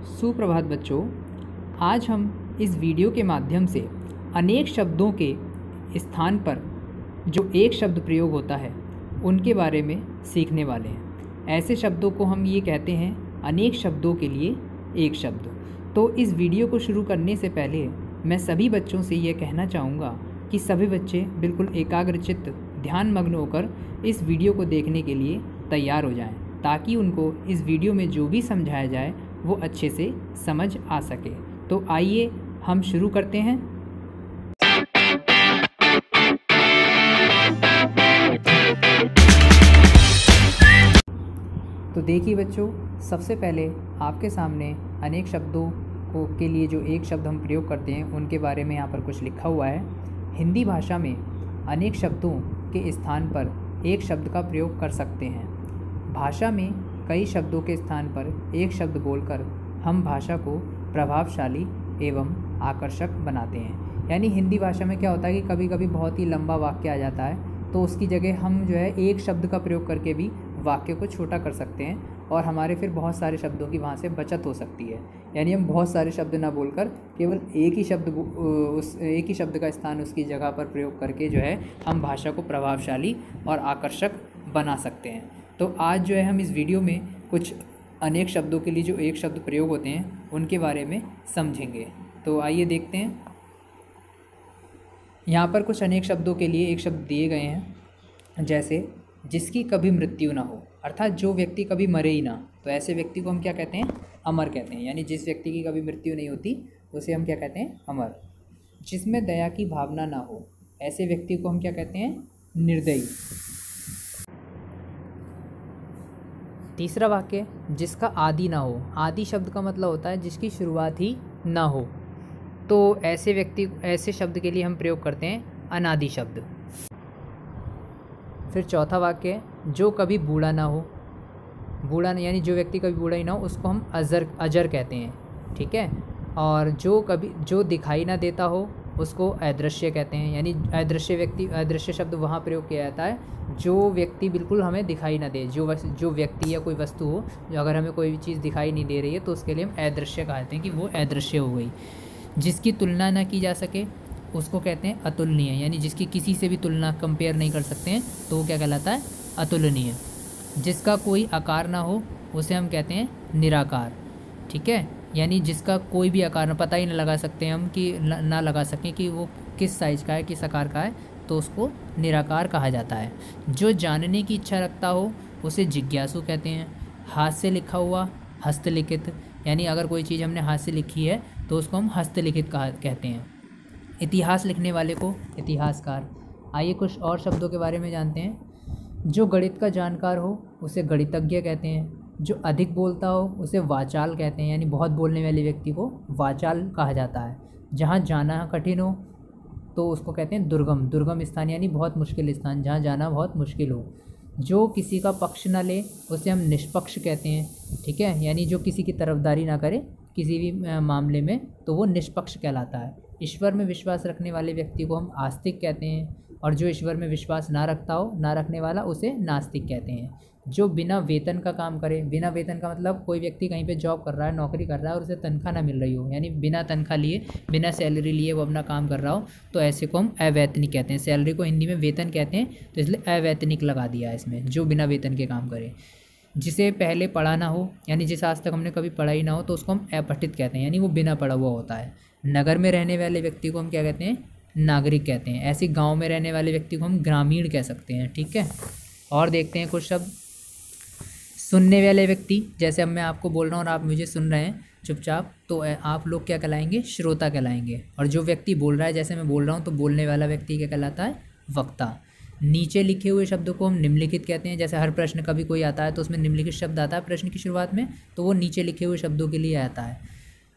सुप्रभात बच्चों। आज हम इस वीडियो के माध्यम से अनेक शब्दों के स्थान पर जो एक शब्द प्रयोग होता है उनके बारे में सीखने वाले हैं। ऐसे शब्दों को हम ये कहते हैं अनेक शब्दों के लिए एक शब्द। तो इस वीडियो को शुरू करने से पहले मैं सभी बच्चों से ये कहना चाहूँगा कि सभी बच्चे बिल्कुल एकाग्रचित्त ध्यानमग्न होकर इस वीडियो को देखने के लिए तैयार हो जाएं, ताकि उनको इस वीडियो में जो भी समझाया जाए वो अच्छे से समझ आ सके। तो आइए हम शुरू करते हैं। तो देखिए बच्चों, सबसे पहले आपके सामने अनेक शब्दों के लिए जो एक शब्द हम प्रयोग करते हैं उनके बारे में यहाँ पर कुछ लिखा हुआ है। हिंदी भाषा में अनेक शब्दों के स्थान पर एक शब्द का प्रयोग कर सकते हैं। भाषा में कई शब्दों के स्थान पर एक शब्द बोलकर हम भाषा को प्रभावशाली एवं आकर्षक बनाते हैं। यानी हिंदी भाषा में क्या होता है कि कभी कभी बहुत ही लंबा वाक्य आ जाता है, तो उसकी जगह हम जो है एक शब्द का प्रयोग करके भी वाक्य को छोटा कर सकते हैं और हमारे फिर बहुत सारे शब्दों की वहाँ से बचत हो सकती है। यानी हम बहुत सारे शब्द ना बोलकर केवल एक ही शब्द का स्थान उसकी जगह पर प्रयोग करके जो है हम भाषा को प्रभावशाली और आकर्षक बना सकते हैं। तो आज जो है हम इस वीडियो में कुछ अनेक शब्दों के लिए जो एक शब्द प्रयोग होते हैं उनके बारे में समझेंगे। तो आइए देखते हैं। यहाँ पर कुछ अनेक शब्दों के लिए एक शब्द दिए गए हैं, जैसे जिसकी कभी मृत्यु ना हो, अर्थात जो व्यक्ति कभी मरे ही ना, तो ऐसे व्यक्ति को हम क्या कहते हैं? अमर कहते हैं। यानी जिस व्यक्ति की कभी मृत्यु नहीं होती उसे हम क्या कहते हैं? अमर। जिसमें दया की भावना ना हो, ऐसे व्यक्ति को हम क्या कहते हैं? निर्दयी। तीसरा वाक्य, जिसका आदि ना हो। आदि शब्द का मतलब होता है जिसकी शुरुआत ही ना हो, तो ऐसे शब्द के लिए हम प्रयोग करते हैं अनादि शब्द। फिर चौथा वाक्य, जो कभी बूढ़ा ना हो। बूढ़ा यानी जो व्यक्ति कभी बूढ़ा ही ना हो उसको हम अजर कहते हैं, ठीक है। और जो दिखाई ना देता हो उसको अदृश्य कहते हैं। यानी अदृश्य शब्द वहाँ प्रयोग किया जाता है जो व्यक्ति बिल्कुल हमें दिखाई ना दे, जो व्यक्ति या कोई वस्तु हो जो अगर हमें कोई भी चीज़ दिखाई नहीं दे रही है तो उसके लिए हम अदृश्य कहते हैं कि वो अदृश्य हो गई। जिसकी तुलना ना की जा सके उसको कहते हैं अतुलनीय। यानी जिसकी किसी से भी तुलना कंपेयर नहीं कर सकते हैं तो वो क्या कहलाता है? अतुलनीय। जिसका कोई आकार ना हो उसे हम कहते हैं निराकार, ठीक है। यानी जिसका कोई भी आकार ना, पता ही ना लगा सकते हैं हम कि ना लगा सकें कि वो किस साइज़ का है, किस आकार का है, तो उसको निराकार कहा जाता है। जो जानने की इच्छा रखता हो उसे जिज्ञासु कहते हैं। हाथ से लिखा हुआ हस्तलिखित, यानी अगर कोई चीज़ हमने हाथ से लिखी है तो उसको हम हस्तलिखित कहते हैं। इतिहास लिखने वाले को इतिहासकार। आइए कुछ और शब्दों के बारे में जानते हैं। जो गणित का जानकार हो उसे गणितज्ञ कहते हैं। जो अधिक बोलता हो उसे वाचाल कहते हैं। यानी बहुत बोलने वाले व्यक्ति को वाचाल कहा जाता है। जहाँ जाना कठिन हो तो उसको कहते हैं दुर्गम स्थान, यानी बहुत मुश्किल स्थान, जहाँ जाना बहुत मुश्किल हो। जो किसी का पक्ष न ले उसे हम निष्पक्ष कहते हैं, ठीक है। यानी जो किसी की तरफदारी ना करे किसी भी मामले में तो वो निष्पक्ष कहलाता है। ईश्वर में विश्वास रखने वाले व्यक्ति को हम आस्तिक कहते हैं, और जो ईश्वर में विश्वास ना रखने वाला उसे नास्तिक कहते हैं। जो बिना वेतन का काम करे, बिना वेतन का मतलब कोई व्यक्ति कहीं पे जॉब कर रहा है, नौकरी कर रहा है और उसे तनख्वाह ना मिल रही हो, यानी बिना तनख्वाह लिए, बिना सैलरी लिए वो अपना काम कर रहा हो, तो ऐसे को हम अवैतनिक कहते हैं। सैलरी को हिंदी में वेतन कहते हैं, तो इसलिए अवैतनिक लगा दिया है इसमें, जो बिना वेतन के काम करे। जिसे पहले पढ़ा ना हो, यानी जिसे आज तक हमने कभी पढ़ा ही ना हो, तो उसको हम अपठित कहते हैं, यानी वो बिना पढ़ा हुआ होता है। नगर में रहने वाले व्यक्ति को हम क्या कहते हैं? नागरिक कहते हैं। ऐसे गांव में रहने वाले व्यक्ति को हम ग्रामीण कह सकते हैं, ठीक है। और देखते हैं कुछ शब्द। सुनने वाले व्यक्ति, जैसे अब मैं आपको बोल रहा हूँ और आप मुझे सुन रहे हैं चुपचाप, तो आप लोग क्या कहलाएंगे? श्रोता कहलाएंगे। और जो व्यक्ति बोल रहा है, जैसे मैं बोल रहा हूँ, तो बोलने वाला व्यक्ति क्या कहलाता है? वक्ता। नीचे लिखे हुए शब्दों को हम निम्नलिखित कहते हैं। जैसे हर प्रश्न कभी कोई आता है तो उसमें निम्नलिखित शब्द आता है प्रश्न की शुरुआत में, तो वो नीचे लिखे हुए शब्दों के लिए आता है।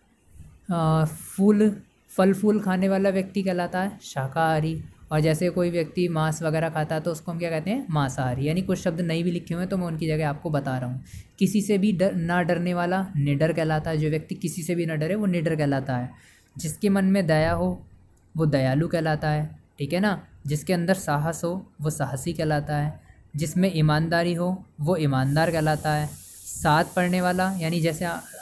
फल फूल खाने वाला व्यक्ति कहलाता है शाकाहारी। और जैसे कोई व्यक्ति मांस वगैरह खाता है तो उसको हम क्या कहते हैं? मांसाहारी। यानी कुछ शब्द नहीं भी लिखे हुए हैं तो मैं उनकी जगह आपको बता रहा हूँ। किसी से भी ना डरने वाला निडर कहलाता है। जो व्यक्ति किसी से भी ना डरे वो निडर कहलाता है। जिसके मन में दया हो वो दयालु कहलाता है, ठीक है ना। जिसके अंदर साहस हो वो साहसी कहलाता है। जिसमें ईमानदारी हो वो ईमानदार कहलाता है। साथ पढ़ने वाला, यानी जैसे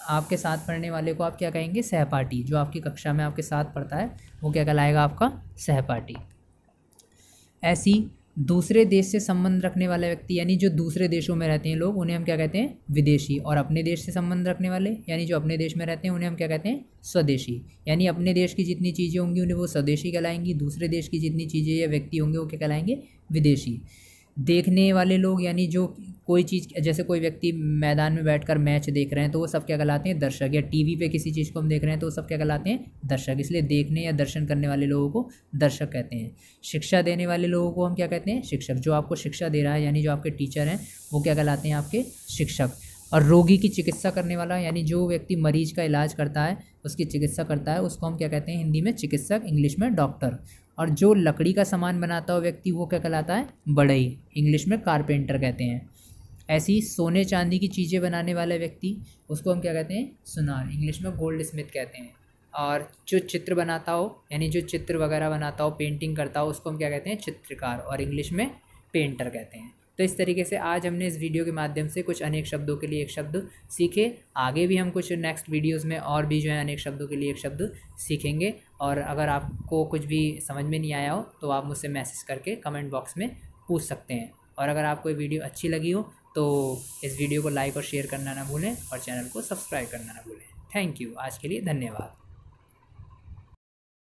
आपके साथ पढ़ने वाले को आप क्या कहेंगे? सहपाठी। जो आपकी कक्षा में आपके साथ पढ़ता है वो क्या कहलाएगा? आपका सहपाठी। ऐसी दूसरे देश से संबंध रखने वाला व्यक्ति यानी जो दूसरे देशों में रहते हैं लोग, उन्हें हम क्या कहते हैं? विदेशी। और अपने देश से संबंध रखने वाले यानी जो अपने देश में रहते हैं उन्हें हम क्या कहते हैं? स्वदेशी। यानी अपने देश की जितनी चीज़ें होंगी उन्हें वो स्वदेशी कहलाएंगी, दूसरे देश की जितनी चीज़ें या व्यक्ति होंगे वो क्या कहलाएंगे? विदेशी। देखने वाले लोग यानी जो कोई चीज़, जैसे कोई व्यक्ति मैदान में बैठकर मैच देख रहे हैं तो वो सब क्या कहलाते हैं? दर्शक। या टीवी पे किसी चीज़ को हम देख रहे हैं तो वो सब क्या कहलाते हैं? दर्शक। इसलिए देखने या दर्शन करने वाले लोगों को दर्शक कहते हैं। शिक्षा देने वाले लोगों को हम क्या कहते हैं? शिक्षक। जो आपको शिक्षा दे रहा है यानी जो आपके टीचर हैं वो क्या कहलाते हैं? आपके शिक्षक। और रोगी की चिकित्सा करने वाला यानी जो व्यक्ति मरीज का इलाज करता है, उसकी चिकित्सा करता है, उसको हम क्या कहते हैं? हिंदी में चिकित्सक, इंग्लिश में डॉक्टर। और जो लकड़ी का सामान बनाता हो व्यक्ति वो क्या कहलाता है? बढ़ई, इंग्लिश में कारपेंटर कहते हैं। ऐसी सोने चांदी की चीज़ें बनाने वाला व्यक्ति उसको हम क्या कहते हैं? सुनार, इंग्लिश में गोल्ड स्मिथ कहते हैं। और जो चित्र बनाता हो यानी जो चित्र वगैरह बनाता हो, पेंटिंग करता हो, उसको हम क्या कहते हैं? चित्रकार, और इंग्लिश में पेंटर कहते हैं। तो इस तरीके से आज हमने इस वीडियो के माध्यम से कुछ अनेक शब्दों के लिए एक शब्द सीखे। आगे भी हम कुछ नेक्स्ट वीडियोस में और भी जो है अनेक शब्दों के लिए एक शब्द सीखेंगे। और अगर आपको कुछ भी समझ में नहीं आया हो तो आप मुझसे मैसेज करके कमेंट बॉक्स में पूछ सकते हैं। और अगर आपको ये वीडियो अच्छी लगी हो तो इस वीडियो को लाइक और शेयर करना ना भूलें और चैनल को सब्सक्राइब करना ना भूलें। Thank you. आज के लिए धन्यवाद।